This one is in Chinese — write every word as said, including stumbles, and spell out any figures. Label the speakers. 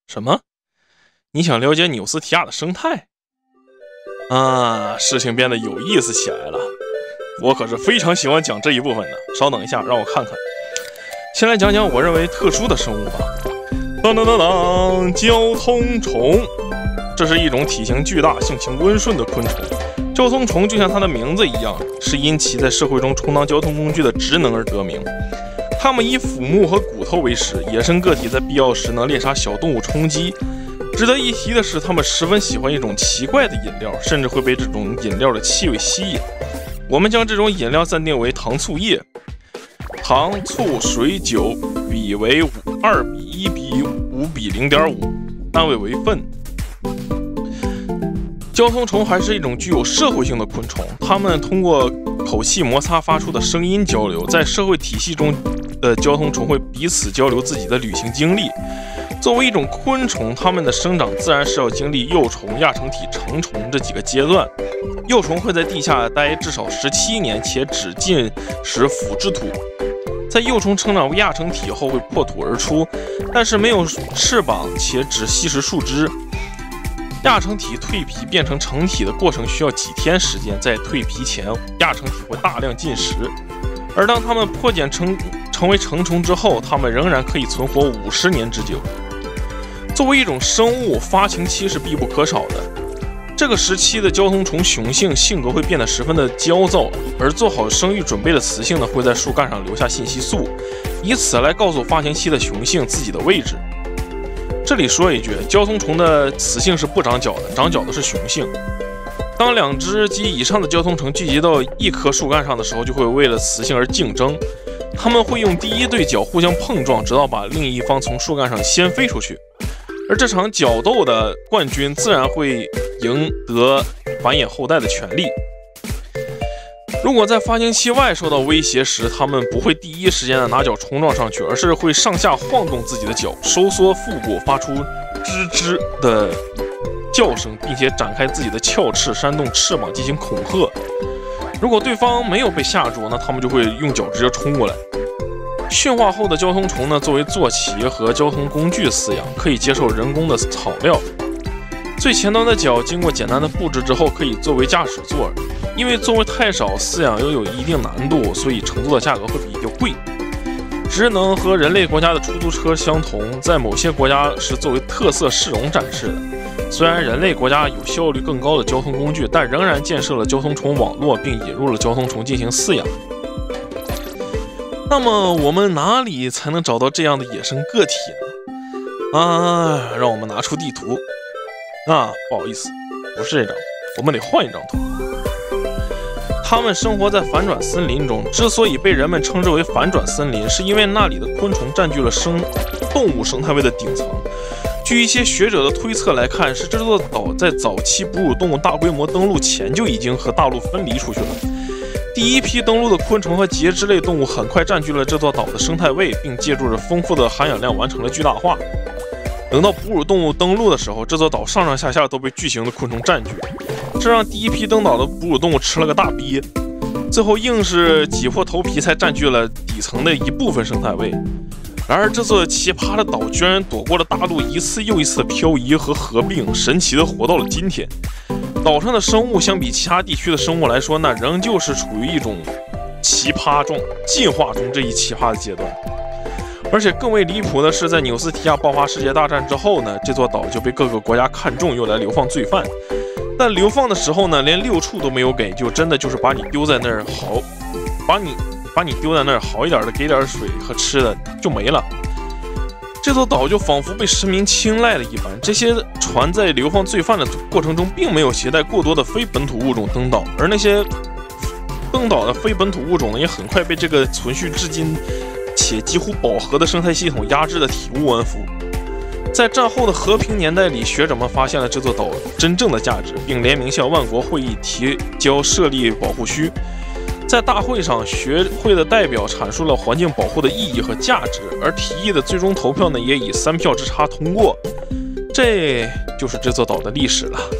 Speaker 1: 什么？你想了解纽斯提亚的生态？啊，事情变得有意思起来了。我可是非常喜欢讲这一部分的。稍等一下，让我看看。先来讲讲我认为特殊的生物吧。当当当当，交通虫，这是一种体型巨大、性情温顺的昆虫。交通虫就像它的名字一样，是因其在社会中充当交通工具的职能而得名。它们以腐木和骨头为食，野生个体在必要时能猎杀小动物充饥。值得一提的是，它们十分喜欢一种奇怪的饮料，甚至会被这种饮料的气味吸引。我们将这种饮料暂定为糖醋液。糖、醋、水、酒比为二比一比五比零点五，单位为份。交通虫还是一种具有社会性的昆虫，它们通过口气摩擦发出的声音交流，在社会体系中的交通虫会彼此交流自己的旅行经历。作为一种昆虫，它们的生长自然是要经历幼虫、亚成体、成虫这几个阶段。幼虫会在地下待至少十七年，且只进食腐殖土。在幼虫成长为亚成体后会破土而出，但是没有翅膀且只吸食树枝。亚成体蜕皮变成成体的过程需要几天时间，在蜕皮前，亚成体会大量进食，而当它们破茧成成为成虫之后，它们仍然可以存活五十年之久。作为一种生物，发情期是必不可少的。这个时期的交通虫雄性性格会变得十分的焦躁，而做好生育准备的雌性呢，会在树干上留下信息素，以此来告诉发情期的雄性自己的位置。这里说一句，交通虫的雌性是不长脚的，长脚的是雄性。当两只及以上的交通虫聚集到一棵树干上的时候，就会为了雌性而竞争。它们会用第一对角互相碰撞，直到把另一方从树干上掀飞出去。而这场角斗的冠军自然会赢得繁衍后代的权利。如果在发情期外受到威胁时，它们不会第一时间的拿脚冲撞上去，而是会上下晃动自己的脚，收缩腹部，发出吱吱的叫声，并且展开自己的鞘翅，扇动翅膀进行恐吓。如果对方没有被吓住，那它们就会用脚直接冲过来。驯化后的交通虫呢，作为坐骑和交通工具饲养，可以接受人工的草料。最前端的脚经过简单的布置之后，可以作为驾驶座。因为座位太少，饲养又有一定难度，所以乘坐的价格会比较贵。职能和人类国家的出租车相同，在某些国家是作为特色市容展示的。虽然人类国家有效率更高的交通工具，但仍然建设了交通虫网络，并引入了交通虫进行饲养。那么我们哪里才能找到这样的野生个体呢？啊，让我们拿出地图。啊，不好意思，不是这张，我们得换一张图。它们生活在反转森林中，之所以被人们称之为反转森林，是因为那里的昆虫占据了生动物生态位的顶层。据一些学者的推测来看，是这座岛在早期哺乳动物大规模登陆前就已经和大陆分离出去了。第一批登陆的昆虫和节肢类动物很快占据了这座岛的生态位，并借助着丰富的含氧量完成了巨大化。等到哺乳动物登陆的时候，这座岛上上下下都被巨型的昆虫占据，这让第一批登岛的哺乳动物吃了个大鳖，最后硬是挤破头皮才占据了底层的一部分生态位。然而这座奇葩的岛居然躲过了大陆一次又一次的漂移和合并，神奇的活到了今天。岛上的生物相比其他地区的生物来说，那仍旧是处于一种奇葩中进化中这一奇葩的阶段。而且更为离谱的是，在纽斯提亚爆发世界大战之后呢，这座岛就被各个国家看中，又来流放罪犯。但流放的时候呢，连六处都没有给，就真的就是把你丢在那儿好，把你把你丢在那儿好一点的，给点水和吃的就没了。这座岛就仿佛被神明青睐了一般。这些船在流放罪犯的过程中，并没有携带过多的非本土物种登岛，而那些登岛的非本土物种呢，也很快被这个存续至今且几乎饱和的生态系统压制的体无完肤。在战后的和平年代里，学者们发现了这座岛真正的价值，并联名向万国会议提交设立保护区。在大会上，学会的代表阐述了环境保护的意义和价值，而提议的最终投票呢，也以三票之差通过。这就是这座岛的历史了。